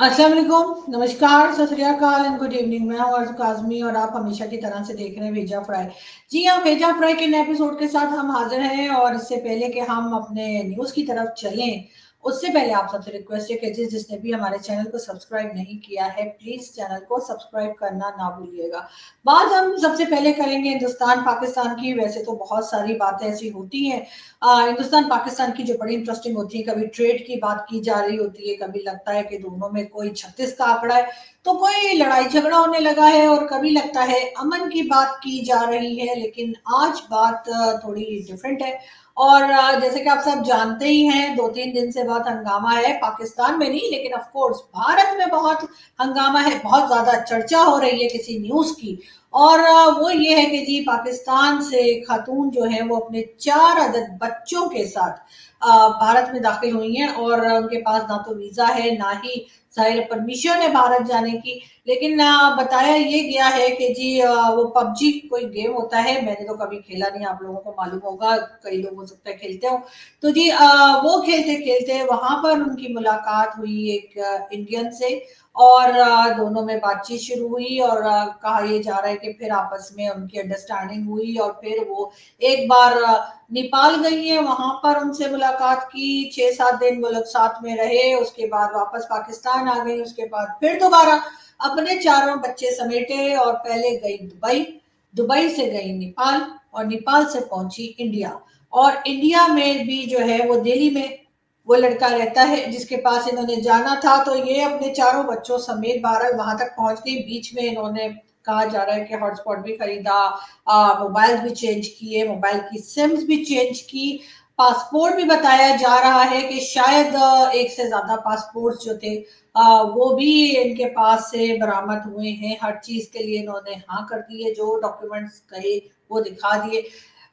अस्सलाम वालेकुम, नमस्कार, सत श्री अकाल एंड गुड इवनिंग। मैं हूं अर्ज़ काज़मी और आप हमेशा की तरह से देख रहे हैं भेजा फ्राई। जी हाँ, भेजा फ्राई के नए एपिसोड के साथ हम हाजिर हैं और इससे पहले कि हम अपने न्यूज़ की तरफ चलें, उससे पहले आप सबसे रिक्वेस्ट है कि जिसने भी हमारे चैनल को सब्सक्राइब नहीं किया है, प्लीज़ चैनल को सब्सक्राइब करना ना भूलिएगा। बात हम सबसे पहले करेंगे हिंदुस्तान-पाकिस्तान की। वैसे तो बहुत सारी बातें ऐसी होती हैं हिंदुस्तान-पाकिस्तान की जो बड़ी इंटरेस्टिंग होती है। कभी ट्रेड की बात की जा रही होती है, कभी लगता है कि दोनों में कोई 36 का आंकड़ा है, तो कोई लड़ाई झगड़ा होने लगा है और कभी लगता है अमन की बात की जा रही है। लेकिन आज बात थोड़ी डिफरेंट है और जैसे कि आप सब जानते ही हैं, 2-3 दिन से बहुत हंगामा है, पाकिस्तान में नहीं लेकिन ऑफ कोर्स भारत में बहुत हंगामा है, बहुत ज़्यादा चर्चा हो रही है किसी न्यूज़ की। और वो ये है कि जी पाकिस्तान से खातून जो है वो अपने 4 अदद बच्चों के साथ भारत में दाखिल हुई हैं और उनके पास ना तो वीज़ा है, ना ही ज़ाहिर परमिशन है भारत जाने की। लेकिन बताया ये गया है कि जी वो पबजी कोई गेम होता है, मैंने तो कभी खेला नहीं, आप लोगों को मालूम होगा, कई लोग हो सकता है खेलते हो। तो जी वो खेलते-खेलते वहाँ पर उनकी मुलाकात हुई एक इंडियन से और दोनों में बातचीत शुरू हुई और कहा ये जा रहा है कि फिर आपस में उनकी अंडरस्टैंडिंग हुई और फिर वो एक बार नेपाल गई हैं, वहाँ पर उनसे मुलाकात की, 6-7 दिन वो लोग साथ में रहे, उसके बाद वापस पाकिस्तान आ गई, उसके बाद फिर दोबारा अपने चारों बच्चे समेटे और पहले गई दुबई, दुबई से गई नेपाल और नेपाल से पहुंची इंडिया। और इंडिया में भी जो है वो दिल्ली में वो लड़का रहता है जिसके पास इन्होंने जाना था, तो ये अपने चारों बच्चों समेत 12 वहां तक पहुंच गई। बीच में इन्होंने कहा जा रहा है कि हॉटस्पॉट भी खरीदा, मोबाइल भी चेंज किए, मोबाइल की सिम्स भी चेंज की, पासपोर्ट भी बताया जा रहा है कि शायद एक से ज्यादा पासपोर्ट जो थे वो भी इनके पास से बरामद हुए हैं। हर चीज के लिए इन्होंने हाँ कर दी है, जो डॉक्यूमेंट्स कहे वो दिखा दिए।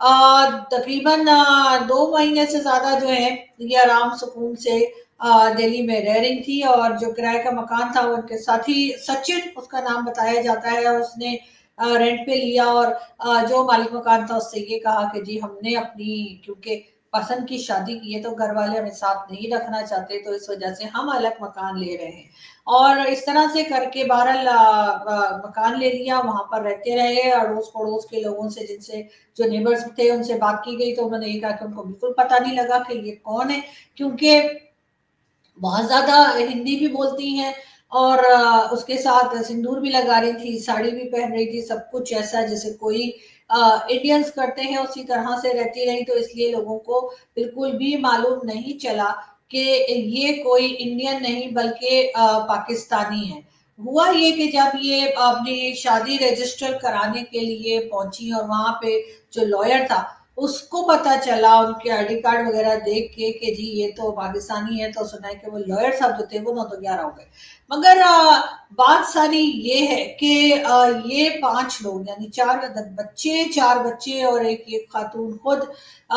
तकरीबन 2 महीने से ज्यादा जो है ये आराम सुकून से दिल्ली में रह रही थी और जो किराए का मकान था वो उनके साथी सचिन उसका नाम बताया जाता है, उसने रेंट पे लिया और जो मालिक मकान था उससे ये कहा कि जी हमने अपनी क्योंकि पसंद की शादी की है तो घर वाले हमें साथ नहीं रखना चाहते, तो इस वजह से हम अलग मकान ले रहे हैं। और इस तरह से करके बहरहाल मकान ले लिया, वहां पर रहते रहे। अड़ोस पड़ोस के लोगों से जिनसे जो नेबर्स थे उनसे बात की गई तो उन्होंने ये कहा कि उनको बिल्कुल पता नहीं लगा कि ये कौन है, क्योंकि बहुत ज़्यादा हिंदी भी बोलती हैं और उसके साथ सिंदूर भी लगा रही थी, साड़ी भी पहन रही थी, सब कुछ ऐसा जैसे कोई इंडियंस करते हैं उसी तरह से रहती रही, तो इसलिए लोगों को बिल्कुल भी मालूम नहीं चला कि ये कोई इंडियन नहीं बल्कि पाकिस्तानी है। हुआ ये कि जब ये अपनी शादी रजिस्टर कराने के लिए पहुंची और वहां पे जो लॉयर था उसको पता चला उनके आईडी कार्ड वगैरह देख के कि जी ये तो पाकिस्तानी है, तो सुना है कि वो लॉयर साहब जो थे वो 9 तो 11 हो गए। मगर बात सारी ये है कि ये 5 लोग यानी 4 अदद बच्चे, 4 बच्चे और एक खातून खुद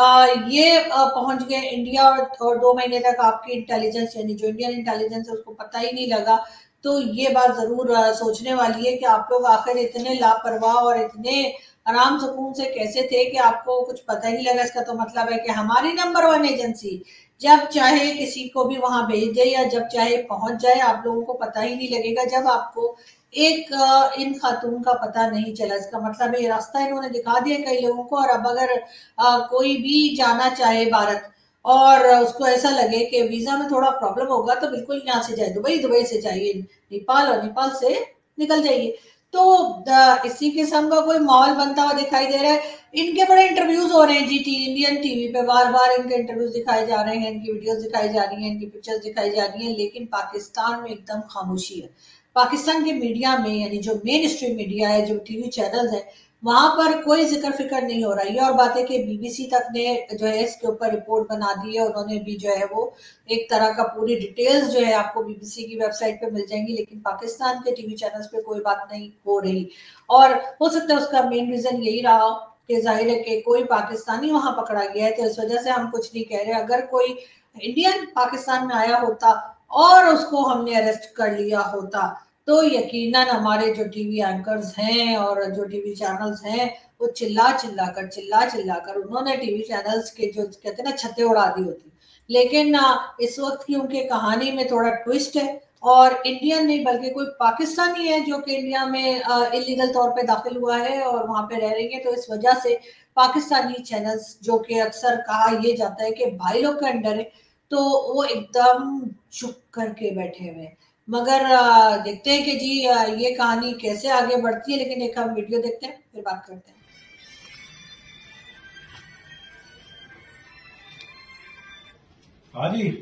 ये पहुंच गए इंडिया और 2 महीने तक आपकी इंटेलिजेंस यानी जो इंडियन इंटेलिजेंस है उसको पता ही नहीं लगा। तो ये बात जरूर सोचने वाली है कि आप लोग आखिर इतने लापरवाह और इतने आराम सुकून से कैसे थे कि आपको कुछ पता ही नहीं लगा। इसका तो मतलब है कि हमारी नंबर 1 एजेंसी जब चाहे किसी को भी वहां भेज दे या जब चाहे पहुंच जाए, आप लोगों को पता ही नहीं लगेगा जब आपको एक इन खातून का पता नहीं चला। इसका मतलब है ये रास्ता इन्होंने दिखा दिया कई लोगों को। और अब अगर कोई भी जाना चाहे भारत और उसको ऐसा लगे कि वीजा में थोड़ा प्रॉब्लम होगा तो बिल्कुल यहाँ से जाए दुबई, दुबई से जाइए नेपाल और नेपाल से निकल जाइए। तो इसी किस्म का कोई माहौल बनता हुआ दिखाई दे रहा है। इनके बड़े इंटरव्यूज हो रहे हैं जी इंडियन टीवी पे, बार बार इनके इंटरव्यूज दिखाए जा रहे हैं, इनकी वीडियोस दिखाई जा रही हैं, इनकी पिक्चर्स दिखाई जा रही हैं, लेकिन पाकिस्तान में एकदम खामोशी है। पाकिस्तान के मीडिया में यानी जो मेन स्ट्रीम मीडिया है, जो टीवी चैनल्स है, वहां पर कोई जिक्र फिक्र नहीं हो रहा है। और बात है कि बीबीसी तक ने जो है इसके ऊपर रिपोर्ट बना दी है, उन्होंने भी जो है वो एक तरह का पूरी डिटेल्स जो है आपको बीबीसी की वेबसाइट पे मिल जाएंगी, लेकिन पाकिस्तान के टीवी चैनल्स पे कोई बात नहीं हो रही। और हो सकता है उसका मेन रीजन यही रहा हो कि जाहिर है कि कोई पाकिस्तानी वहां पकड़ा गया है, तो इस वजह से हम कुछ नहीं कह रहे। अगर कोई इंडियन पाकिस्तान में आया होता और उसको हमने अरेस्ट कर लिया होता तो यकीनन हमारे जो टीवी एंकर्स हैं और जो टीवी चैनल्स हैं वो चिल्ला चिल्ला कर उन्होंने टीवी चैनल्स के जो कहते हैं ना छत्ते उड़ा दी होती। लेकिन इस वक्त क्योंकि कहानी में थोड़ा ट्विस्ट है और इंडियन नहीं बल्कि कोई पाकिस्तानी है जो कि इंडिया में इलीगल तौर पे दाखिल हुआ है और वहां पे रह रही है। तो इस वजह से पाकिस्तानी चैनल्स जो कि अक्सर कहा यह जाता है कि भाई लोग के अंडर है, तो वो एकदम चुप करके बैठे हुए हैं। मगर देखते हैं कि जी ये कहानी कैसे आगे बढ़ती है। लेकिन एक हम वीडियो देखते हैं फिर बात करते हैं। हाँ जी,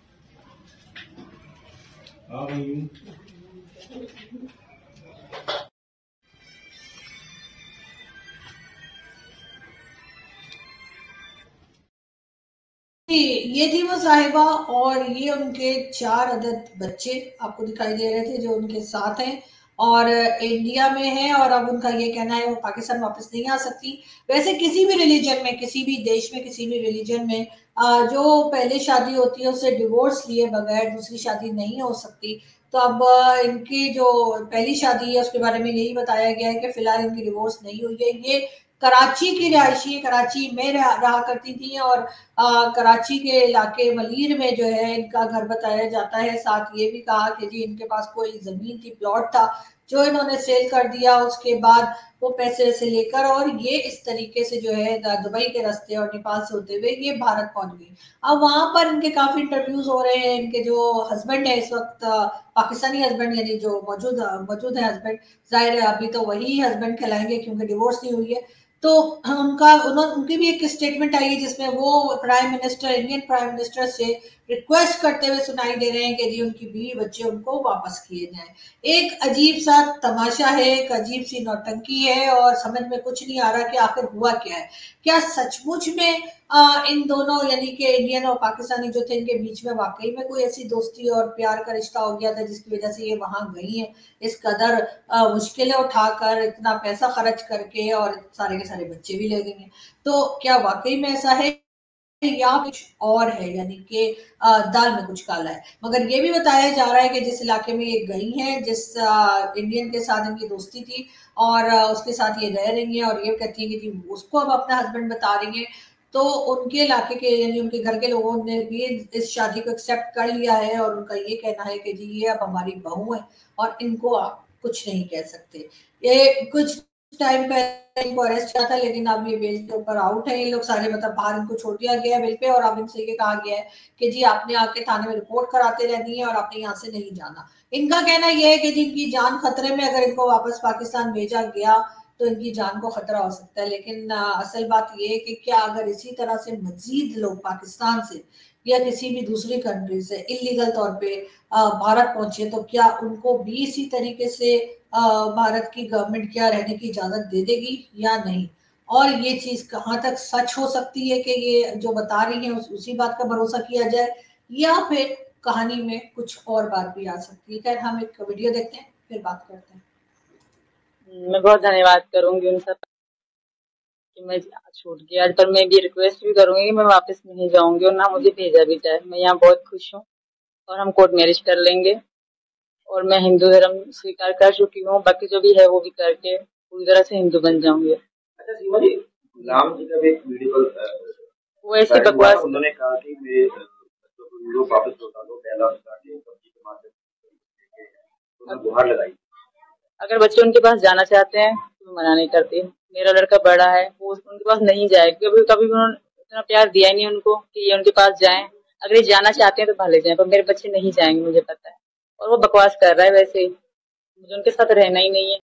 हाँ भाई ये थी वो साहिबा और ये उनके 4 अदद बच्चे आपको दिखाई दे रहे थे जो उनके साथ हैं और इंडिया में है। और अब उनका ये कहना है वो पाकिस्तान वापस नहीं आ सकती। वैसे किसी भी रिलीजन में, किसी भी देश में, किसी भी रिलीजन में जो पहले शादी होती है उससे डिवोर्स लिए बगैर दूसरी शादी नहीं हो सकती। तो अब इनकी जो पहली शादी है उसके बारे में यही बताया गया है कि फिलहाल इनकी डिवोर्स नहीं हुई है। ये कराची की रिहायशी कराची में रहा करती थी और कराची के इलाके मलीर में जो है इनका घर बताया जाता है। साथ ये भी कहा कि जी इनके पास कोई जमीन थी, प्लॉट था जो इन्होंने सेल कर दिया। उसके बाद वो पैसे से लेकर और ये इस तरीके से जो है दुबई के रास्ते और नेपाल से होते हुए ये भारत पहुंच गई। अब वहां पर इनके काफी इंटरव्यूज हो रहे हैं। इनके जो हस्बैंड है इस वक्त पाकिस्तानी हस्बैंड यानी जो मौजूद है हस्बैंड, जाहिर है अभी तो वही हस्बैंड कहलाएंगे क्योंकि डिवोर्स नहीं हुई है। तो उनकी भी एक स्टेटमेंट आई है जिसमें वो इंडियन प्राइम मिनिस्टर से रिक्वेस्ट करते हुए सुनाई दे रहे हैं कि जी उनकी बीवी बच्चे उनको वापस किए जाएं। एक अजीब सा तमाशा है, एक अजीब सी नौटंकी है और समझ में कुछ नहीं आ रहा कि आखिर हुआ क्या है। क्या सचमुच में इन दोनों यानी कि इंडियन और पाकिस्तानी जो थे इनके बीच में वाकई में कोई ऐसी दोस्ती और प्यार का रिश्ता हो गया था जिसकी वजह से ये वहां गई है इस कदर मुश्किलें उठाकर, इतना पैसा खर्च करके और सारे के सारे बच्चे भी ले गई हैं। तो क्या वाकई में ऐसा है या कुछ और है, यानी कि दाल में कुछ काला है। मगर ये भी बताया जा रहा है कि जिस इलाके में ये गई हैं, जिस इंडियन के साथ इनकी दोस्ती थी और उसके साथ ये रह रही हैं और ये कहती है कि जी उसको अब अपना हस्बैंड बता रही है। तो उनके इलाके के यानी उनके घर के लोगों ने भी इस शादी को एक्सेप्ट कर लिया है और उनका ये कहना है कि जी ये अब हमारी बहू है और इनको आप कुछ नहीं कह सकते। ये कुछ टाइम पहले इनको अरेस्ट किया था लेकिन अब ये बेल के ऊपर आउट है। ये लोग सारे मतलब बाहर इनको छोड़ दिया गया है बेल पे और अब इनसे ये कहा गया है कि जी आपने आके थाने में रिपोर्ट कराते रहनी है और आपने यहाँ से नहीं जाना। इनका कहना ये है कि जिनकी जान खतरे में अगर इनको वापस पाकिस्तान भेजा गया तो इनकी जान को खतरा हो सकता है। लेकिन असल बात ये है कि क्या अगर इसी तरह से मजीद लोग पाकिस्तान से या किसी भी दूसरी कंट्री से इलीगल तौर पे भारत पहुंचे तो क्या उनको भी इसी तरीके से भारत की गवर्नमेंट क्या रहने की इजाजत दे देगी या नहीं। और ये चीज कहाँ तक सच हो सकती है कि ये जो बता रही है उसी बात का भरोसा किया जाए या फिर कहानी में कुछ और बात भी आ सकती है। खैर हम एक वीडियो देखते हैं फिर बात करते हैं। मैं बहुत धन्यवाद करूंगी उन सब कि मैं छूट गया आज, पर मैं भी रिक्वेस्ट भी करूंगी कि मैं वापस नहीं जाऊंगी और ना मुझे भेजा भी जाए। मैं यहाँ बहुत खुश हूँ और हम कोर्ट मैरिज कर लेंगे और मैं हिंदू धर्म स्वीकार कर चुकी हूँ। बाकी जो भी है वो भी करके पूरी तरह से हिंदू बन जाऊंगी। अच्छा सीमा जी, राम जी का भी एक वीडियो वो ऐसी बकवास उन्होंने कहा कि मैं वीडियो वापस लौटा दो, पहला पबजी के माध्यम से गुहार लगाई। अगर बच्चे उनके पास जाना चाहते हैं तो मना नहीं करती। मेरा लड़का बड़ा है, वो उनके पास नहीं जाए, कभी कभी उन्होंने इतना प्यार दिया ही नहीं उनको कि ये उनके पास जाएं। अगर ये जाना चाहते हैं तो भले जाएं, पर मेरे बच्चे नहीं जाएंगे, मुझे पता है। और वो बकवास कर रहा है, वैसे ही मुझे उनके साथ रहना ही नहीं है।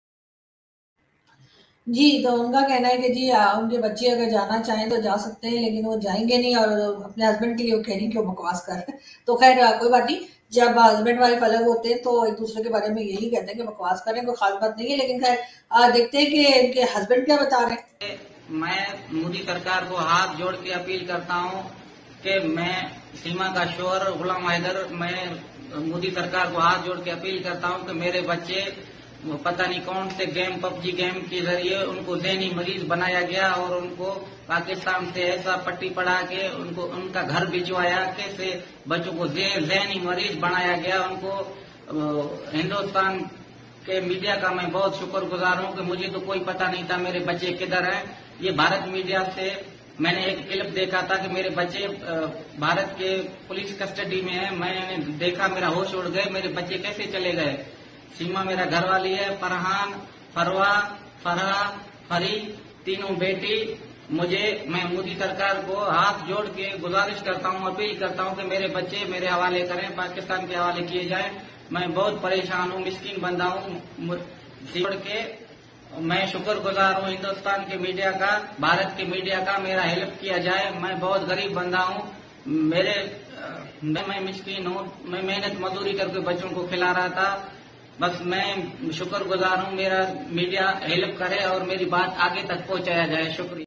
जी, तो उनका कहना है कि जी उनके बच्चे अगर जाना चाहें तो जा सकते हैं लेकिन वो जाएंगे नहीं और अपने हस्बैंड के लिए वो कह रही क्यों बकवास कर रहे हैं। तो खैर कोई बात नहीं, जब हस्बैंड वाइफ अलग होते हैं तो एक दूसरे के बारे में यही कहते हैं कि बकवास करें, कोई खास बात नहीं है। लेकिन खैर देखते हैं कि इनके हस्बैंड क्या बता रहे हैं। मैं मोदी सरकार को हाथ जोड़ के अपील करता हूं कि मैं सीमा का शोहर गुलाम हैदर, मैं मोदी सरकार को हाथ जोड़ के अपील करता हूं कि मेरे बच्चे पता नहीं कौन से गेम, पबजी गेम के जरिए उनको ज़हनी मरीज बनाया गया और उनको पाकिस्तान से ऐसा पट्टी पड़ा के उनको उनका घर भिजवाया, कैसे बच्चों को ज़हनी मरीज बनाया गया। उनको हिंदुस्तान के मीडिया का मैं बहुत शुक्रगुजार हूं कि मुझे तो कोई पता नहीं था मेरे बच्चे किधर हैं। ये भारत मीडिया से मैंने एक क्लिप देखा था कि मेरे बच्चे भारत के पुलिस कस्टडी में है। मैंने देखा, मेरा होश उड़ गए, मेरे बच्चे कैसे चले गए। सीमा मेरा घर वाली है, फरहान, फरवा, फरहा, फरी, तीनों बेटी। मैं मोदी सरकार को हाथ जोड़ के गुजारिश करता हूँ, अपील करता हूँ कि मेरे बच्चे मेरे हवाले करें, पाकिस्तान के हवाले किए जाएं। मैं बहुत परेशान हूँ, मिस्कीन बंदा हूँ। जोड़ के मैं शुक्रगुजार हूँ हिंदुस्तान के मीडिया का, भारत के मीडिया का, मेरा हेल्प किया जाए। मैं बहुत गरीब बंदा हूँ, मैं मिस्कीन हूँ, मैं मेहनत मजदूरी करके बच्चों को खिला रहा था। बस मैं शुक्रगुजार हूँ, मेरा मीडिया हेल्प करे और मेरी बात आगे तक पहुँचाया जाए। शुक्रिया।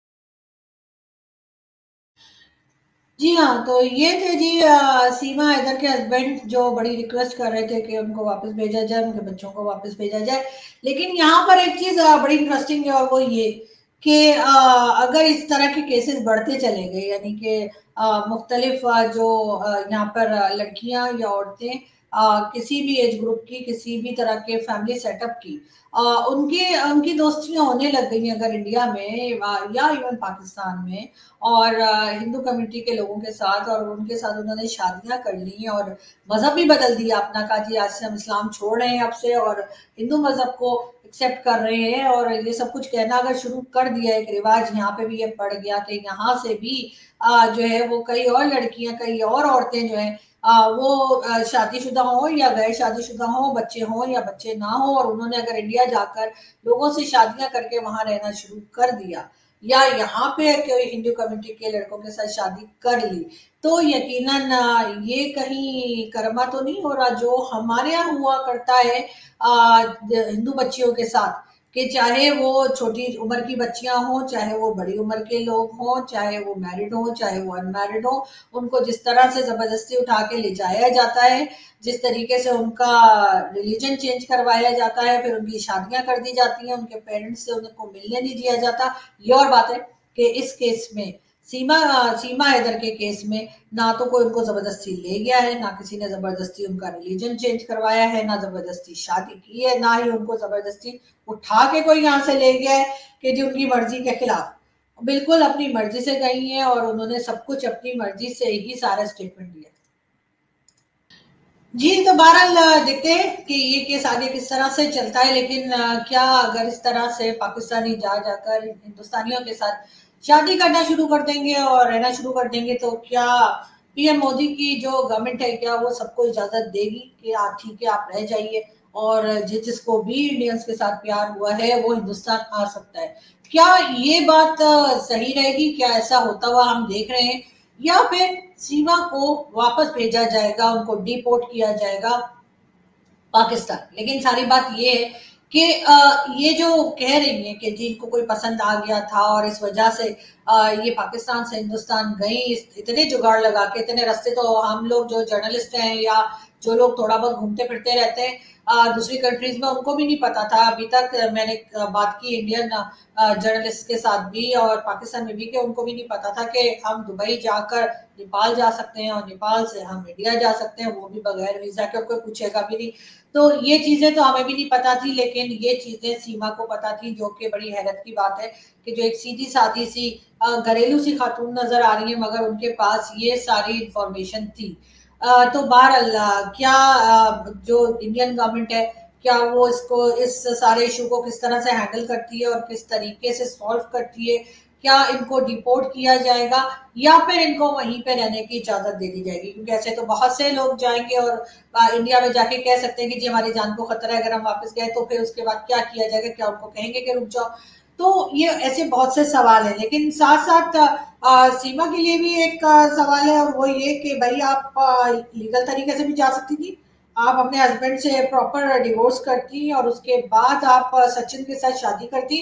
जी हाँ, तो ये थे जी सीमा हैदर के हस्बैंड, जो बड़ी रिक्वेस्ट कर रहे थे कि उनको वापस भेजा जाए, उनके बच्चों को वापस भेजा जाए। लेकिन यहाँ पर एक चीज बड़ी इंटरेस्टिंग है, और वो ये कि अगर इस तरह के केसेस बढ़ते चले गए, यानी कि मुख्तलिफ जो यहाँ पर लड़कियां या औरतें किसी भी एज ग्रुप की, किसी भी तरह के फैमिली सेटअप की, उनकी दोस्तियां होने लग गई अगर इंडिया में या इवन पाकिस्तान में, और हिंदू कम्युनिटी के लोगों के साथ, और उनके साथ उन्होंने शादियां कर ली और मजहब भी बदल दिया अपना, का जी आज से हम इस्लाम छोड़ रहे हैं अब से और हिंदू मजहब को एक्सेप्ट कर रहे हैं, और ये सब कुछ कहना अगर शुरू कर दिया, एक रिवाज यहाँ पे भी ये पड़ गया कि यहाँ से भी जो है वो कई और लड़कियां, कई और औरतें जो है वो शादीशुदा हो या गैर शादीशुदा हो, बच्चे हो या बच्चे ना हो, और उन्होंने अगर इंडिया जाकर लोगों से शादियां करके वहां रहना शुरू कर दिया, या यहाँ पे कोई हिंदू कम्युनिटी के लड़कों के साथ शादी कर ली, तो यकीनन ये कहीं कर्मा तो नहीं हो रहा जो हमारे यहाँ हुआ करता है हिंदू बच्चियों के साथ, कि चाहे वो छोटी उम्र की बच्चियां हों, चाहे वो बड़ी उम्र के लोग हों, चाहे वो मैरिड हों, चाहे वो अनमैरिड हो, उनको जिस तरह से जबरदस्ती उठा के ले जाया जाता है, जिस तरीके से उनका रिलीजन चेंज करवाया जाता है, फिर उनकी शादियां कर दी जाती हैं, उनके पेरेंट्स से उनको मिलने नहीं दिया जाता। ये और बात है कि इस केस में, सीमा हैदर के केस में, ना तो कोई उनको जबरदस्ती ले गया है, ना किसी ने जबरदस्ती उनका रिलीजन चेंज करवाया है, ना जबरदस्ती शादी की है, ना ही उनको जबरदस्ती उठा के कोई यहाँ से ले गया है कि जो उनकी मर्जी के खिलाफ, बिल्कुल अपनी मर्जी से गई हैं और उन्होंने सब कुछ अपनी मर्जी से ही सारा स्टेटमेंट दिया। जी, तो बहरहाल देखते हैं कि ये केस आगे किस तरह से चलता है, लेकिन क्या अगर इस तरह से पाकिस्तानी जाकर हिंदुस्तानियों के साथ शादी करना शुरू कर देंगे और रहना शुरू कर देंगे, तो क्या पीएम मोदी की जो गवर्नमेंट है, क्या वो सबको इजाजत देगी कि हाँ ठीक है आप रह जाइए, और जिसको भी इंडियंस के साथ प्यार हुआ है वो हिंदुस्तान आ सकता है? क्या ये बात सही रहेगी? क्या ऐसा होता हुआ हम देख रहे हैं, या फिर सीमा को वापस भेजा जाएगा, उनको डिपोर्ट किया जाएगा पाकिस्तान? लेकिन सारी बात ये है कि ये जो कह रही है कि जिनको कोई पसंद आ गया था और इस वजह से ये पाकिस्तान से हिंदुस्तान गई, इतने जुगाड़ लगा के, इतने रास्ते तो हम लोग जो जर्नलिस्ट हैं या जो लोग थोड़ा बहुत घूमते फिरते रहते हैं दूसरी कंट्रीज में, उनको भी नहीं पता था अभी तक। मैंने बात की इंडियन जर्नलिस्ट के साथ भी और पाकिस्तान में भी, कि उनको भी नहीं पता था कि हम दुबई जाकर नेपाल जा सकते हैं और नेपाल से हम इंडिया जा सकते हैं, वो भी बगैर वीजा के, कोई पूछेगा भी नहीं। तो ये चीजें तो हमें भी नहीं पता थी, लेकिन ये चीजें सीमा को पता थी, जो कि बड़ी हैरत की बात है कि जो एक सीधी सादी सी घरेलू सी खातून नजर आ रही है, मगर उनके पास ये सारी इंफॉर्मेशन थी। तो बहरहाल क्या जो इंडियन गवर्नमेंट है, क्या वो इस सारे इशू को किस तरह से हैंडल करती है और किस तरीके से सॉल्व करती है? क्या इनको डिपोर्ट किया जाएगा या फिर इनको वहीं पे रहने की इजाजत दे दी जाएगी? क्योंकि ऐसे तो बहुत से लोग जाएंगे और इंडिया में जाके कह सकते हैं कि जी हमारी जान को खतरा है, अगर हम वापस गए तो फिर उसके बाद क्या किया जाएगा? क्या उनको कहेंगे कि रुक जाओ? तो ये ऐसे बहुत से सवाल हैं, लेकिन साथ साथ सीमा के लिए भी एक सवाल है, और वो ये कि भाई आप लीगल तरीके से भी जा सकती थी, आप अपने हस्बैंड से प्रॉपर डिवोर्स करती और उसके बाद आप सचिन के साथ शादी करती,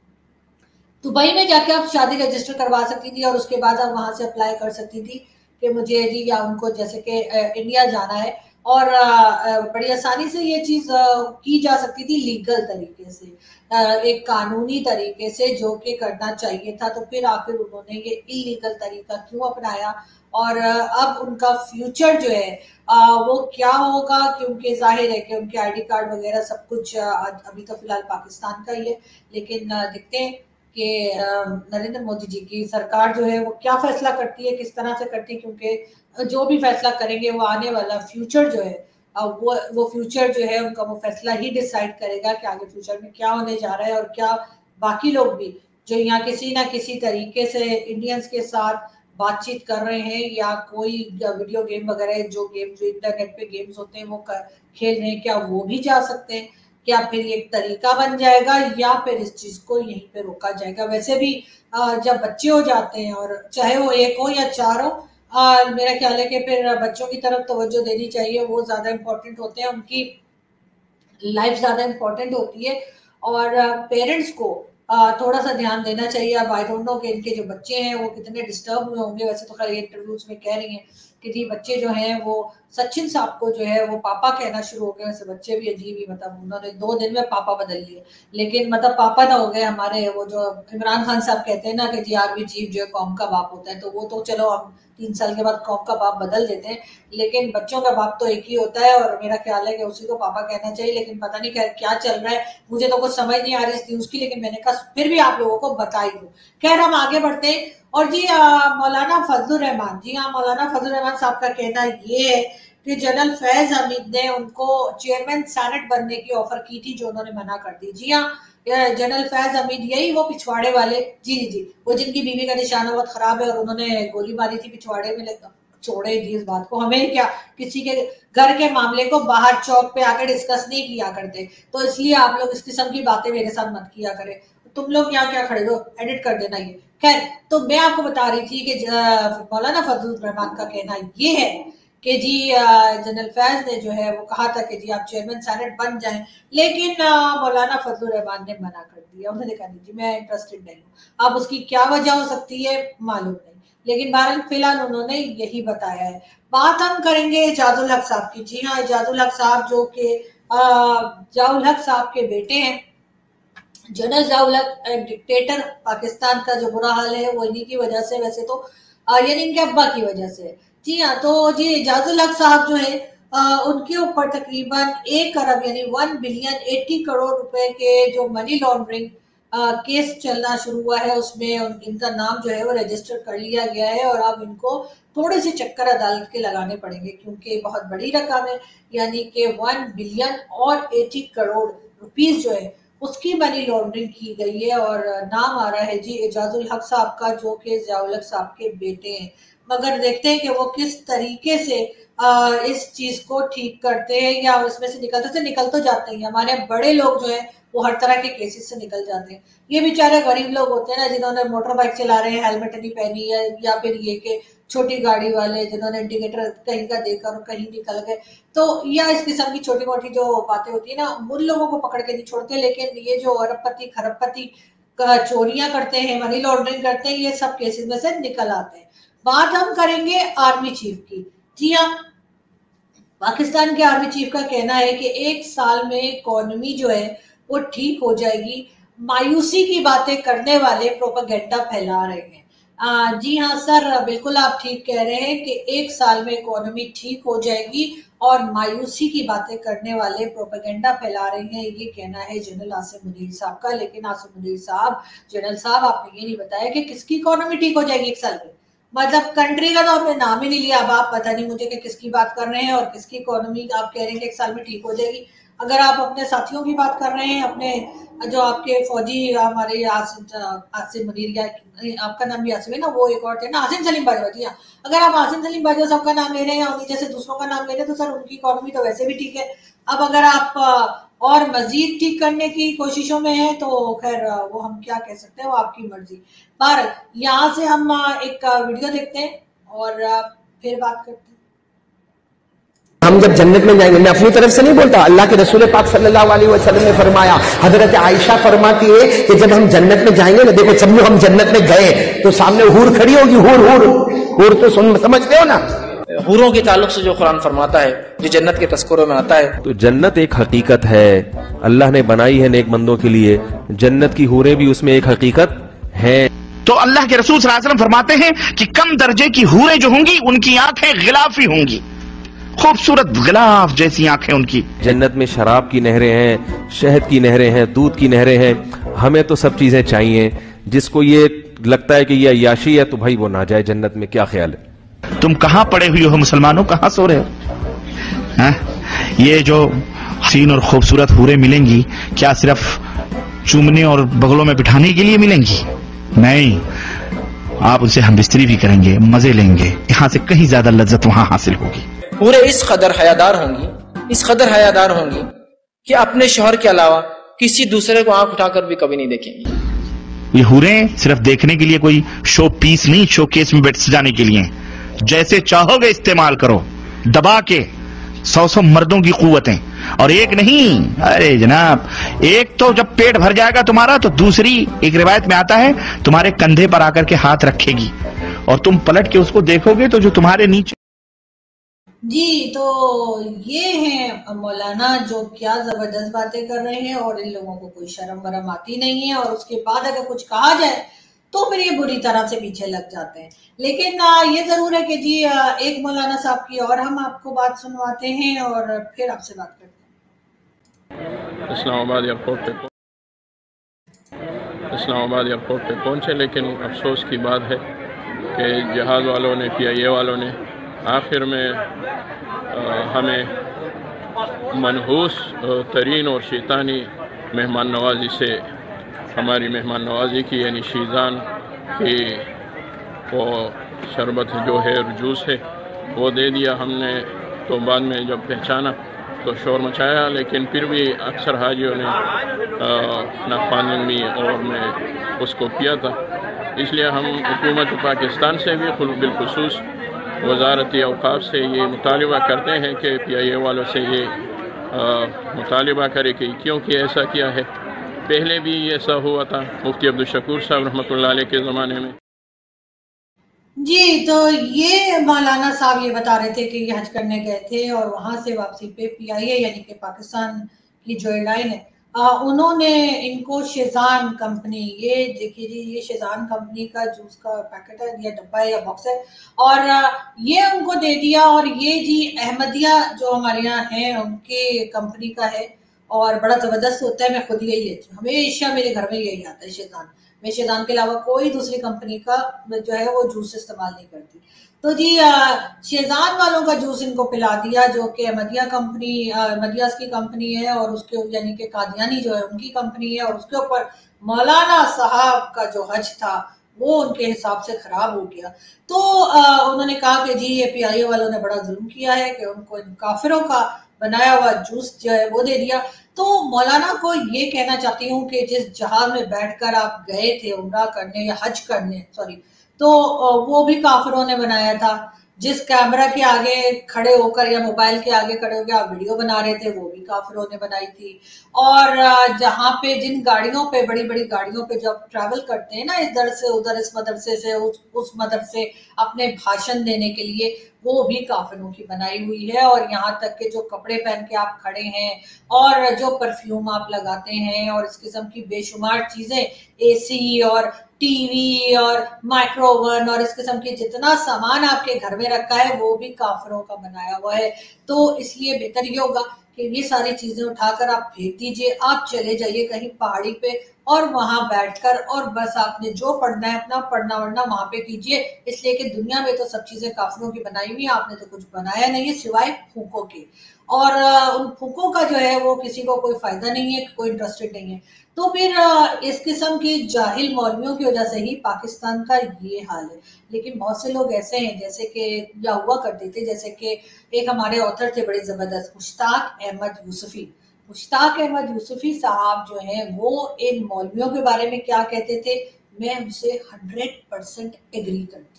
दुबई में जाके आप शादी रजिस्टर करवा सकती थी और उसके बाद आप वहां से अप्लाई कर सकती थी कि मुझे जी, या उनको जैसे कि इंडिया जाना है, और बड़ी आसानी से ये चीज की जा सकती थी लीगल तरीके से, एक कानूनी तरीके से, जो कि करना चाहिए था। तो फिर आखिर उन्होंने ये इलीगल तरीका क्यों अपनाया, और अब उनका फ्यूचर जो है वो क्या होगा? क्योंकि जाहिर है कि उनके आईडी कार्ड वगैरह सब कुछ अभी तो फिलहाल पाकिस्तान का ही है, लेकिन देखते हैं कि नरेंद्र मोदी जी की सरकार जो है वो क्या फैसला करती है, किस तरह से करती है, क्योंकि जो भी फैसला करेंगे वो आने वाला फ्यूचर जो है वो फ्यूचर जो है उनका वो फैसला ही डिसाइड करेगा कि आगे फ्यूचर में क्या होने जा रहा है, और क्या बाकी लोग भी जो यहाँ किसी ना किसी तरीके से इंडियंस के साथ बातचीत कर रहे हैं या कोई वीडियो गेम वगैरह जो इंटरनेट पे गेम्स होते हैं वो खेल रहे हैं, क्या वो भी जा सकते हैं? क्या फिर एक तरीका बन जाएगा या फिर इस चीज को यहीं पे रोका जाएगा? वैसे भी जब बच्चे हो जाते हैं, और चाहे वो एक हो या चार हो, मेरा ख्याल है कि फिर बच्चों की तरफ तवज्जो देनी चाहिए, वो ज्यादा इम्पोर्टेंट होते हैं, उनकी लाइफ ज्यादा इम्पोर्टेंट होती है, और पेरेंट्स को थोड़ा सा ध्यान देना चाहिए। अब आई डोंट नो कि इनके जो बच्चे हैं वो कितने डिस्टर्ब हुए होंगे, वैसे तो खैर इंटरव्यूज में कह रही हैं कि जी बच्चे जो हैं वो सचिन साहब को जो है वो पापा कहना शुरू हो गए। वैसे बच्चे भी अजीब ही, मतलब उन्होंने 2 दिन में पापा बदल लिए, लेकिन मतलब पापा ना हो गए हमारे वो जो इमरान खान साहब कहते हैं ना कि जी आर्मी चीफ जो है कौम का बाप होता है, तो वो तो चलो हम 3 साल के बाद कौम का बाप बदल देते हैं, लेकिन बच्चों का बाप तो एक ही होता है, और मेरा ख्याल है कि उसी को पापा कहना चाहिए। लेकिन पता नहीं क्या चल रहा है, मुझे तो कुछ समझ नहीं आ रही इस न्यूज की, लेकिन मैंने कहा फिर भी आप लोगों को बता ही दूं। खैर हम आगे बढ़ते हैं, और जी मौलाना फजलुर रहमान, जी हाँ, मौलाना फजलुर रहमान साहब का कहना ये है कि जनरल फैज हमीद ने उनको चेयरमैन सेनेट बनने की ऑफर की थी, जो उन्होंने मना कर दी। जी हाँ, जनरल फैज हमीद, यही वो पिछवाड़े वाले, जी वो जिनकी बीवी का निशाना बहुत खराब है और उन्होंने गोली मारी थी पिछवाड़े में। छोड़े जी इस बात को, हमें क्या किसी के घर के मामले को बाहर चौक पे आकर डिस्कस नहीं किया करते, तो इसलिए आप लोग इस किस्म की बातें मेरे साथ मत किया करें। तुम लोग यहाँ क्या खड़े हो, एडिट कर देना ये। खैर, तो मैं आपको बता रही थी कि मौलाना फजलुर रहमान का कहना ये है कि जी जनरल फैज ने जो है वो कहा था कि जी आप चेयरमैन सेनेट बन जाएं, लेकिन मौलाना फजलुर रहमान ने मना कर दिया। उन्होंने कहा जी मैं इंटरेस्टेड नहीं हूँ। अब उसकी क्या वजह हो सकती है मालूम नहीं, लेकिन बहरहाल फिलहाल उन्होंने यही बताया है। बात हम करेंगे एजाजुल हक साहब की। जी हाँ, एजाजुल हक साहब जो कि ज़ियाउल हक साहब के बेटे हैं। जनरल ज़ियाउल हक डिक्टेटर पाकिस्तान का जो बुरा हाल है वो इन्हीं की वजह से, वैसे तो यानी इनके अब्बा की वजह से। जी हाँ, तो जी एजाजुल हक साहब जो है उनके ऊपर तकरीबन 1 अरब यानी 1 बिलियन 80 करोड़ रुपए के जो मनी लॉन्ड्रिंग केस चलना शुरू हुआ है, उसमें इनका नाम जो है वो रजिस्टर कर लिया गया है, और अब इनको थोड़े से चक्कर अदालत के लगाने पड़ेंगे क्योंकि बहुत बड़ी रकम है, यानी कि 1 बिलियन और 80 करोड़ रुपीस जो है उसकी मनी लॉन्ड्रिंग की गई है। और नाम आ रहा है जी एजाजुल हक साहब का, जो कि ज़ियाउल हक साहब के बेटे हैं। मगर देखते हैं कि वो किस तरीके से इस चीज को ठीक करते हैं या उसमें से निकल तो जाते हैं। हमारे बड़े लोग जो है वो हर तरह के केसेस से निकल जाते हैं। ये बेचारे गरीब लोग होते हैं ना, जिन्होंने मोटर बाइक चला रहे हैं, हेलमेट नहीं पहनी है, या फिर ये कि छोटी गाड़ी वाले जिन्होंने इंडिकेटर कहीं का देखा और कहीं निकल गए, तो या इस किस्म की छोटी मोटी जो बातें होती है ना, उन लोगों को पकड़ के नहीं छोड़ते। लेकिन ये जो अरबपति खरबपति चोरियां करते हैं, मनी लॉन्ड्रिंग करते हैं, ये सब केसेस में से निकल आते हैं। बात हम करेंगे आर्मी चीफ की। जी हाँ, पाकिस्तान के आर्मी चीफ का कहना है कि 1 साल में इकोनॉमी जो है वो ठीक हो जाएगी। मायूसी की बातें करने वाले प्रोपेगेंडा फैला रहे हैं। जी हाँ सर, बिल्कुल आप ठीक कह रहे हैं कि 1 साल में इकोनॉमी ठीक हो जाएगी और मायूसी की बातें करने वाले प्रोपेगेंडा फैला रहे हैं, ये कहना है जनरल आसिम मुनीर साहब का। लेकिन आसिम मुनीर साहब, जनरल साहब, आपने ये नहीं बताया कि किसकी इकोनॉमी ठीक हो जाएगी 1 साल में। मतलब कंट्री का तो आपने नाम ही नहीं लिया। अब आप पता नहीं मुझे कि किसकी बात कर रहे हैं और किसकी इकोनॉमी आप कह रहे हैं कि 1 साल में ठीक हो जाएगी। अगर आप अपने साथियों की बात कर रहे हैं, अपने जो आपके फौजी हमारे आसिम मुनीर, या आपका नाम भी आसिम है ना, वो एक और थे ना, आसिम सलीम बाजवा। जी हाँ, अगर आप आसिम सलीम बाजवा साहब का नाम ले रहे हैं या उन्हीं जैसे दूसरों का नाम ले रहे हैं, तो सर उनकी इकोनॉमी तो वैसे भी ठीक है। अब अगर आप और मजीद ठीक करने की कोशिशों में है तो खैर वो हम क्या कह सकते हैं, वो आपकी मर्जी। पर यहाँ से हम एक वीडियो देखते हैं और फिर बात करते हैं। हम जब जन्नत में जाएंगे, मैं अपनी तरफ से नहीं बोलता, अल्लाह के रसूल पाक सल्लल्लाहु अलैहि वसल्लम ने फरमाया, हजरत आयशा फरमाती है कि जब हम जन्नत में जाएंगे ना, देखो सब लोग हम जन्नत में गए तो सामने हूर खड़ी होगी। हूर तो समझते हो ना, हूरों के ताल्लुक से जो कुरान फरमाता है, जो जन्नत के तस्करों में आता है। तो जन्नत एक हकीकत है, अल्लाह ने बनाई है नेक बंदों के लिए। जन्नत की हूरें भी उसमें एक हकीकत है। तो अल्लाह के रसूल सल्लल्लाहु अलैहि वसल्लम फरमाते हैं कि कम दर्जे की हूरें जो होंगी उनकी आंखें गिलाफी होंगी, खूबसूरत गिलाफ जैसी आंखें उनकी। जन्नत में शराब की नहरें हैं, शहद की नहरें हैं, दूध की नहरें हैं। हमें तो सब चीजें चाहिए, जिसको ये लगता है कि ये अय्याशी है तो भाई वो ना जाए जन्नत में। क्या ख्याल है? तुम कहां पड़े हुए हो मुसलमानों, कहां सो रहे हो? हाँ? ये जो हसीन और खूबसूरत हूरें मिलेंगी, क्या सिर्फ चूमने और बगलों में बिठाने के लिए मिलेंगी? नहीं, आप उनसे हम बिस्तरी भी करेंगे, मजे लेंगे, यहां से कहीं ज्यादा लज्जत वहां हासिल होगी। हूरें इस कदर हयादार होंगी, इस कदर हयादार होंगी कि अपने शौहर के अलावा किसी दूसरे को आंख उठाकर भी कभी नहीं देखेंगी। ये हूरें सिर्फ देखने के लिए कोई शो पीस नहीं, शो केस में बैठ सजाने के लिए। जैसे चाहोगे इस्तेमाल करो, दबा के 100 मर्दों की कुव्वतें, और एक नहीं, अरे जनाब, एक तो जब पेट भर जाएगा तुम्हारा तो दूसरी, एक रिवायत में आता है, तुम्हारे कंधे पर आकर के हाथ रखेगी और तुम पलट के उसको देखोगे तो जो तुम्हारे नीचे। जी, तो ये हैं मौलाना जो क्या जबरदस्त बातें कर रहे हैं और इन लोगों को कोई शर्म वरम आती नहीं है, और उसके बाद अगर कुछ कहा जाए तो फिर ये बुरी तरह से पीछे लग जाते हैं। लेकिन ये जरूर है कि जी एक मौलाना साहब की और हम आपको बात सुनवाते हैं और फिर आपसे बात करते हैं। इस्लामाबाद एयरपोर्ट पे पहुंचे, लेकिन अफसोस की बात है कि जहाज़ वालों ने, PIA वालों ने आखिर में हमें मनहूस तरीन और शैतानी मेहमान नवाजी से हमारी मेहमान नवाजी की, यानी शीज़ान की वो शरबत जो है, जूस है, वो दे दिया हमने। तो बाद में जब पहचाना तो शोर मचाया, लेकिन फिर भी अक्सर हाजियों ने नाखवानगी और मैं उसको पिया था। इसलिए हम हुकूमत पाकिस्तान से भी बिलखुसूस वज़ारत औक़ाफ़ से ये मुतालिबा करते हैं कि PIA वालों से ये मुतालिबा करे कि क्यों कि ऐसा किया है। पहले भी ऐसा हुआ था मुफ्ती अब्दुल शकूर साहब रहमतुल्लाह अलैह के ज़माने में। जी, तो ये मौलाना साहब ये बता रहे थे कि ये हज करने गए थे और वहां से वापसी पे PIA यानी कि पाकिस्तान की जो एयरलाइन है, उन्होंने इनको शेजान कंपनी, ये देखिए जी, ये शेजान कंपनी का जूस का पैकेट है या डब्बा है या बॉक्स है, और ये उनको दे दिया। और ये जी अहमदिया जो हमारे यहाँ है उनके कंपनी का है और बड़ा जबरदस्त होता है। मैं खुद यही लेती हूँ, हमेशा मेरे घर में यही आता है शेजान। मैं शेजान के अलावा कोई दूसरी कंपनी का जो है वो जूस इस्तेमाल नहीं करती। तो जी शेजान वालों का जूस इनको पिला दिया, जो कि अहमदिया कंपनी, अहमदियास की कंपनी है, और उसके यानी कि कादियानी जो है उनकी कंपनी है, और उसके ऊपर मौलाना साहब का जो हज था वो उनके हिसाब से खराब हो गया। तो उन्होंने कहा कि जी ये PIA वालों ने बड़ा जुल्म किया है कि उनको इन काफिरों का बनाया हुआ जूस जो है वो दे दिया। तो मौलाना को ये कहना चाहती हूँ कि जिस जहाज में बैठकर आप गए थे उम्रा करने या हज करने, सॉरी, तो वो भी काफिरों ने बनाया था। जिस कैमरा के आगे खड़े होकर या मोबाइल के आगे खड़े होकर आप वीडियो बना रहे थे वो भी काफिरों ने बनाई थी। और जहाँ पे जिन गाड़ियों पे, बड़ी बड़ी गाड़ियों पे जब ट्रैवल करते हैं ना, इधर से उधर, इस मदरसे से उस मदरसे अपने भाषण देने के लिए, वो भी काफिरों की बनाई हुई है। और यहाँ तक के जो कपड़े पहन के आप खड़े हैं और जो परफ्यूम आप लगाते हैं और इस किस्म की बेशुमार चीजें, AC और TV और माइक्रोवन और इस किस्म की जितना सामान आपके घर में रखा है वो भी काफिरों का बनाया हुआ है। तो इसलिए बेहतर ये होगा कि ये सारी चीजें उठाकर आप फेंक दीजिए, आप चले जाइए कहीं पहाड़ी पे और वहां बैठकर और बस आपने जो पढ़ना है अपना पढ़ना वढ़ना वहां पे कीजिए। इसलिए कि दुनिया में तो सब चीजें काफिरों की बनाई हुई, आपने तो कुछ बनाया नहीं है सिवाय फूकों के, और उन फूकों का जो है वो किसी को कोई फायदा नहीं है, कोई इंटरेस्टेड नहीं है। तो फिर इस किस्म की जाहिल मौलवियों की वजह से ही पाकिस्तान का ये हाल है। लेकिन बहुत से लोग ऐसे हैं जैसे कि या हुआ करते थे, जैसे कि एक हमारे ऑथर थे बड़े जबरदस्त, मुश्ताक अहमद यूसुफी। मुश्ताक अहमद यूसुफी साहब जो हैं वो इन मौलवियों के बारे में क्या कहते थे, मैं उनसे 100% एग्री करती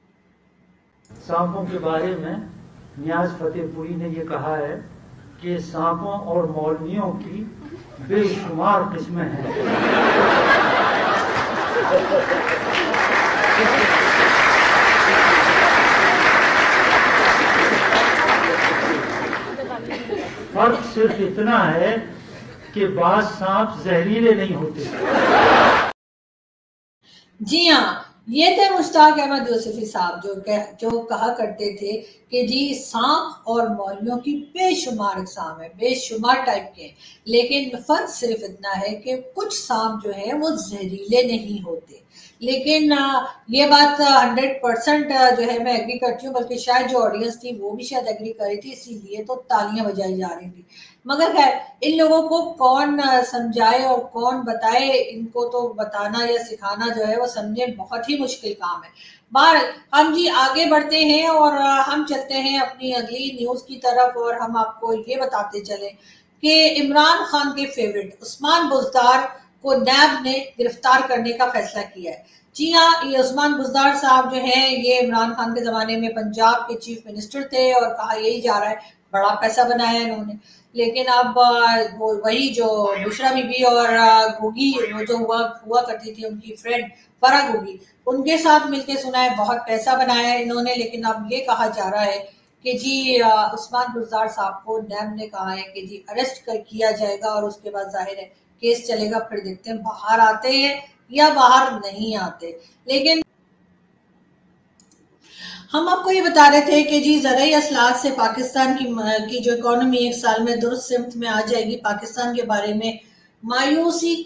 हूँ। सांपों के बारे में नियाज फतेहपुरी ने ये कहा है कि सांपों और मौलवियों की बेशुमार किस्में हैं। फर्क सिर्फ इतना है कि बाज सांप जहरीले नहीं होते। जी हाँ, ये थे मुश्ताक अहमद यूसुफी साहब जो कहा करते थे कि जी सांप और मौलियों की बेशुमार इकसाम है, बेशुमार टाइप के, लेकिन फर्क सिर्फ इतना है कि कुछ सांप जो है वो जहरीले नहीं होते। लेकिन ये बात 100% जो है मैं एग्री करती हूँ, बल्कि शायद जो ऑडियंस थी वो भी शायद एग्री करी थी, इसीलिए तो तालियां बजाई जा रही थी। मगर खैर इन लोगों को कौन समझाए और कौन बताए, इनको तो बताना या सिखाना जो है वो समझे बहुत ही मुश्किल काम है। बाहर हम जी आगे बढ़ते हैं और हम चलते हैं अपनी अगली न्यूज की तरफ, और हम आपको ये बताते चले कि इमरान खान के फेवरेट उस्मान बुज़दार को नैब ने गिरफ्तार करने का फैसला किया है। जी हाँ, ये उस्मान बुज़दार साहब जो हैं ये इमरान खान के जमाने में पंजाब के चीफ मिनिस्टर थे, और कहा यही जा रहा है बड़ा पैसा बनाया इन्होंने। लेकिन अब वो वही जो बुशरा बीबी और गोगी जो हुआ करती थी उनकी फ्रेंड फराह गोगी, उनके साथ मिलके सुना है बहुत पैसा बनाया है इन्होंने। लेकिन अब ये कहा जा रहा है कि जी उस्मान बुज़दार साहब को नैब ने कहा है कि जी अरेस्ट किया जाएगा, और उसके बाद जाहिर है केस चलेगा, फिर देखते हैं बाहर आते हैं या बाहर नहीं आते। लेकिन हम आपको ये बता रहे थे कि जी ज़राई असलाहत से पाकिस्तान की जो इकोनॉमी एक साल में दुरुस्त सिमत में आ जाएगी। पाकिस्तान के बारे में मायूसी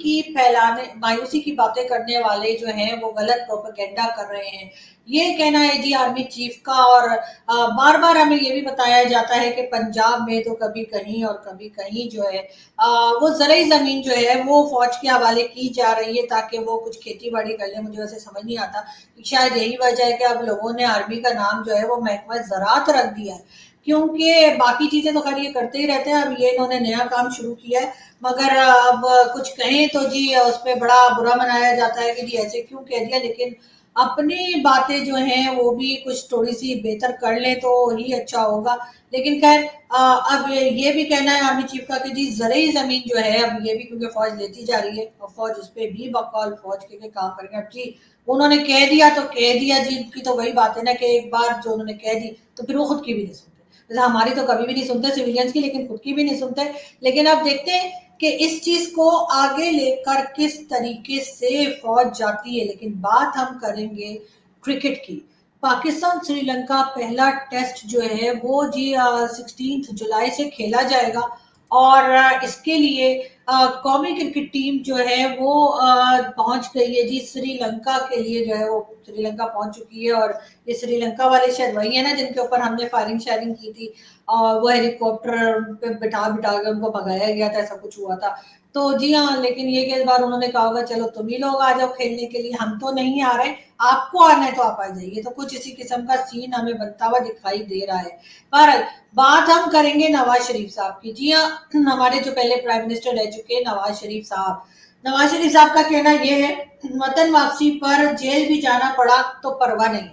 की बातें करने वाले जो हैं वो गलत प्रोपेगेंडा कर रहे हैं, ये कहना है जी आर्मी चीफ का। और बार बार हमें ये भी बताया जाता है कि पंजाब में तो कभी कहीं और कभी कहीं जो है वो ज़राई ज़मीन जो है वो फौज के हवाले की जा रही है ताकि वो कुछ खेती बाड़ी कर ले। मुझे वैसे समझ नहीं आता, शायद यही वजह है कि अब लोगों ने आर्मी का नाम जो है वो महकमा ज़राअत रख दिया है, क्योंकि बाकी चीजें तो खैर ये करते ही रहते हैं। अब ये इन्होंने नया काम शुरू किया है, मगर अब कुछ कहें तो जी उस पर बड़ा बुरा मनाया जाता है कि जी ऐसे क्यों कह दिया। लेकिन अपनी बातें जो हैं वो भी कुछ थोड़ी सी बेहतर कर ले तो ही अच्छा होगा। लेकिन खैर अब ये भी कहना है आर्मी चीफ का कि जी ज़राई ज़मीन जो है अब ये भी क्योंकि फौज लेती जा रही है और फौज उस पर भी बकौल फौज के काम करेंगे। अब जी उन्होंने कह दिया तो कह दिया जी, की तो वही बात है ना कि एक बार जो उन्होंने कह दी तो फिर वो खुद की भी नहीं सुनते। जैसे हमारी तो कभी भी नहीं सुनते सिविलियंस की, लेकिन खुद की भी नहीं सुनते। लेकिन अब देखते हैं कि इस चीज को आगे लेकर किस तरीके से फौज जाती है। लेकिन बात हम करेंगे क्रिकेट की। पाकिस्तान श्रीलंका पहला टेस्ट जो है वो जी 16 जुलाई से खेला जाएगा, और इसके लिए कौमी क्रिकेट टीम जो है वो पहुंच गई है जी श्रीलंका के लिए, जो है वो श्रीलंका पहुंच चुकी है। और ये श्रीलंका वाले शायद वही है ना जिनके ऊपर हमने फायरिंग शायरिंग की थी, और वो हेलीकॉप्टर पे बिठा के उनको भगाया गया था, ऐसा कुछ हुआ था। तो जी हाँ, लेकिन ये कि इस बार उन्होंने कहा होगा चलो तुम ही लोग आ जाओ खेलने के लिए, हम तो नहीं आ रहे, आपको आना है तो आप आ जाइए। तो कुछ इसी किस्म का सीन हमें बनता हुआ दिखाई दे रहा है। बहरहाल बात हम करेंगे नवाज शरीफ साहब की। जी हाँ, हमारे जो पहले प्राइम मिनिस्टर रह चुके हैं नवाज शरीफ साहब, नवाज शरीफ साहब का कहना यह है वतन वापसी पर जेल भी जाना पड़ा तो परवाह नहीं।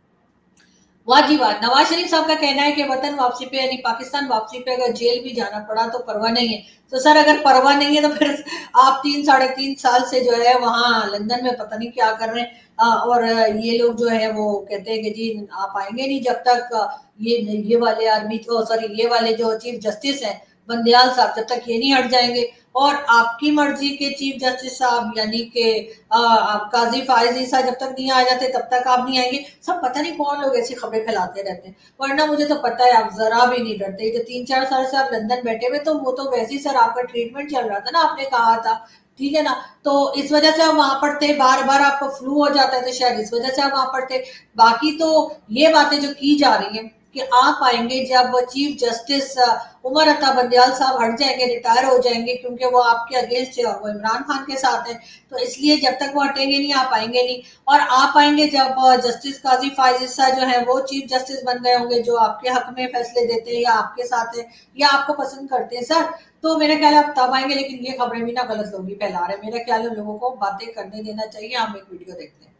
वाह जी वाह, नवाज शरीफ साहब का कहना है कि वतन वापसी पे यानी पाकिस्तान वापसी पे अगर जेल भी जाना पड़ा तो परवाह नहीं है। तो सर अगर परवाह नहीं है तो फिर आप 3-3.5 साल से जो है वहां लंदन में पता नहीं क्या कर रहे हैं। और ये लोग जो है वो कहते हैं कि जी आप आएंगे नहीं जब तक ये वाले आर्मी ये वाले जो चीफ जस्टिस हैं बंदयाल साहब जब तक ये नहीं हट जाएंगे, और आपकी मर्जी के चीफ जस्टिस साहब यानी कि काजी फायज ईसा जब तक नहीं आ जाते तब तक आप नहीं आएंगे। सब पता नहीं कौन लोग ऐसी खबरें फैलाते रहते हैं, वरना मुझे तो पता है आप जरा भी नहीं डरते। जो 3-4 साल से आप लंदन बैठे हुए तो वो तो वैसे ही सर आपका ट्रीटमेंट चल रहा था ना, आपने कहा था, ठीक है ना। तो इस वजह से आप वहां पर थे, बार बार आपको फ्लू हो जाता है तो शायद इस वजह से आप वहां पर थे। बाकी तो ये बातें जो की जा रही हैं कि आप आएंगे जब चीफ जस्टिस उमर अता बंदयाल साहब हट जाएंगे, रिटायर हो जाएंगे, क्योंकि वो आपके अगेंस्ट है और वो इमरान खान के साथ है, तो इसलिए जब तक वो हटेंगे नहीं आप आएंगे नहीं। और आप आएंगे जब जस्टिस काजी फायज ईसा जो है वो चीफ जस्टिस बन गए होंगे, जो आपके हक में फैसले देते हैं या आपके साथ है या आपको पसंद करते हैं सर, तो मेरा ख्याल है आप तब आएंगे। लेकिन ये खबरें भी ना गलत लोग ही फैला रहे हैं, मेरा ख्याल है लोगों को बातें करने देना चाहिए। हम एक वीडियो देखते हैं।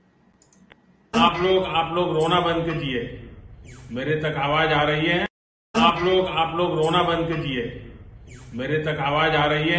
आप लोग रोना बंद कीजिए, मेरे तक आवाज आ रही है। आप लोग रोना बंद कीजिए, मेरे तक आवाज आ रही है।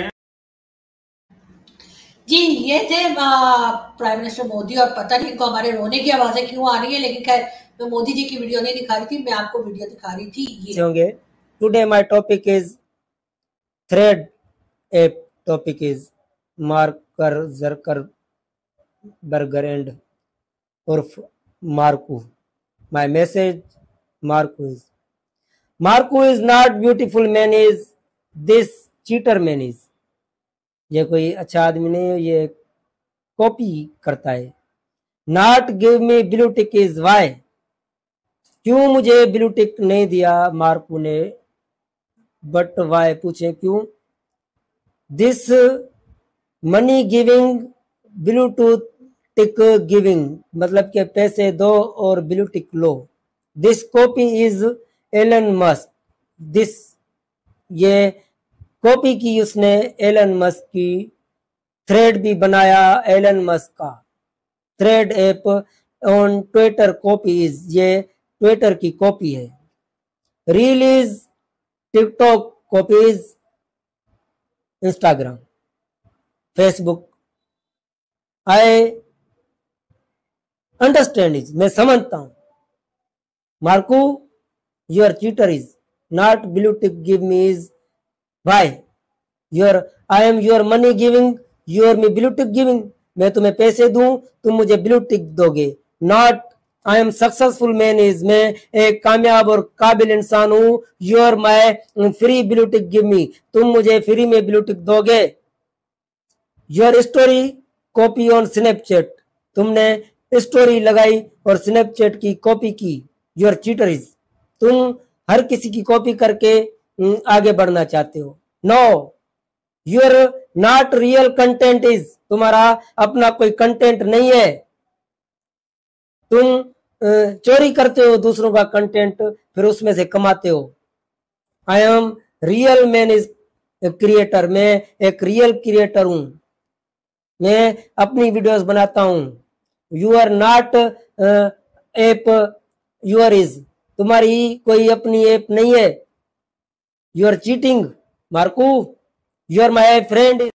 जी ये थे प्राइम मिनिस्टर मोदी, और पता नहीं इनको हमारे रोने की आवाजें क्यों आ रही है, लेकिन खैर मैं मोदी जी की वीडियो नहीं दिखा रही थी, मैं आपको वीडियो दिखा रही थी ये। Today my topic is thread app, topic is Mark Zuckerberg and or Marco. My message, Marco is not beautiful man is this cheater man is. ये कोई अच्छा आदमी नहीं है, ये कॉपी करता है. Not give me blue tick is why. क्यों मुझे ब्लू टिक नहीं दिया मार्को ने? बट वाई पूछे क्यों? This money giving Bluetooth tick giving, मतलब के पैसे दो और ब्लू टिक लो. This copy is Elon Musk. This ये कॉपी की उसने एलन मस्क की. थ्रेड भी बनाया एलन मस्क का. Thread app on Twitter copy is, ये ट्विटर की कॉपी है. Reel is TikTok copy is Instagram Facebook. I understand is, मैं समझता हूं. Marco your cheater is not blue tick give me is why. Your I am your money giving, your me blue tick giving. मैं तुम्हें पैसे दूं, तुम मुझे blue tick दोगे. Not I am successful man is, मैं एक कामयाब और काबिल इंसान हूं. Your my free blue tick give me, तुम मुझे फ्री में ब्लू टिक दोगे. Your story copy on Snapchat, तुमने स्टोरी लगाई और स्नैपचैट की कॉपी की. योर चीटर इज, तुम हर किसी की कॉपी करके आगे बढ़ना चाहते हो. No your not real content is, तुम्हारा अपना कोई कंटेंट नहीं है. तुम चोरी करते हो दूसरों का कंटेंट, फिर उसमें से कमाते हो. I am real man is creator, मैं एक रियल क्रिएटर हूं, मैं अपनी वीडियोस बनाता हूं. You are not app your is, तुम्हारी कोई अपनी ऐप नहीं है. You are cheating Marco, you are my friend.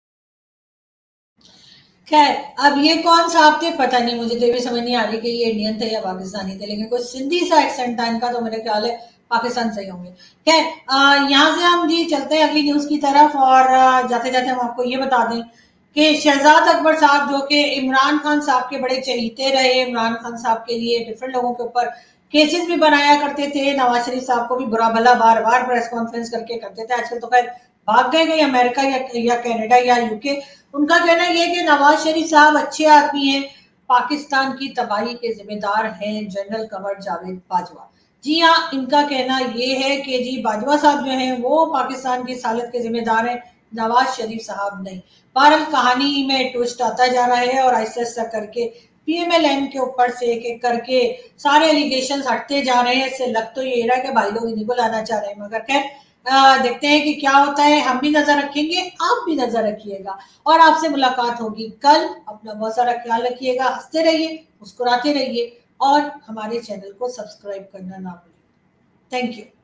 खैर, अब ये कौन सा थे पता नहीं, मुझे तो ये समझ नहीं आ रही कि ये इंडियन थे या पाकिस्तानी थे, लेकिन कोई सिंधी सा एक्सेंट था इनका, तो मेरे ख्याल है पाकिस्तान से ही होंगे. खैर, यहाँ से हम जी चलते हैं अगली न्यूज की तरफ. और जाते जाते हम आपको ये बता दें कि शहजाद अकबर साहब, जो कि इमरान खान साहब के बड़े चहीते रहे, इमरान खान साहब के लिए डिफरेंट लोगों के ऊपर केसेस भी बनाया करते थे, नवाज शरीफ साहब को भी बुरा भला बार बार प्रेस कॉन्फ्रेंस करके करते थे. आजकल तो खैर भाग गए कहीं अमेरिका या कनाडा या यूके. उनका कहना यह है कि नवाज शरीफ साहब अच्छे आदमी हैं, पाकिस्तान की तबाही के जिम्मेदार हैं जनरल कंवर जावेद बाजवा. जी हाँ, इनका कहना ये है कि जी बाजवा साहब जो हैं वो पाकिस्तान की हालत के जिम्मेदार हैं, नवाज शरीफ साहब नहीं. बहरहाल कहानी में ट्विस्ट आता जा रहा है और आहिस्ता आहिस्ता करके पीएमएलएन के ऊपर से एक एक करके सारे एलिगेशन हटते जा रहे हैं. इससे लग तो ये रहा है कि भाई लोग इन्हीं को लाना चाह रहे हैं, मगर खैर देखते हैं कि क्या होता है. हम भी नजर रखेंगे, आप भी नजर रखिएगा और आपसे मुलाकात होगी कल. अपना बहुत सारा ख्याल रखिएगा, हंसते रहिए, मुस्कुराते रहिए और हमारे चैनल को सब्सक्राइब करना ना भूलिए. Thank you.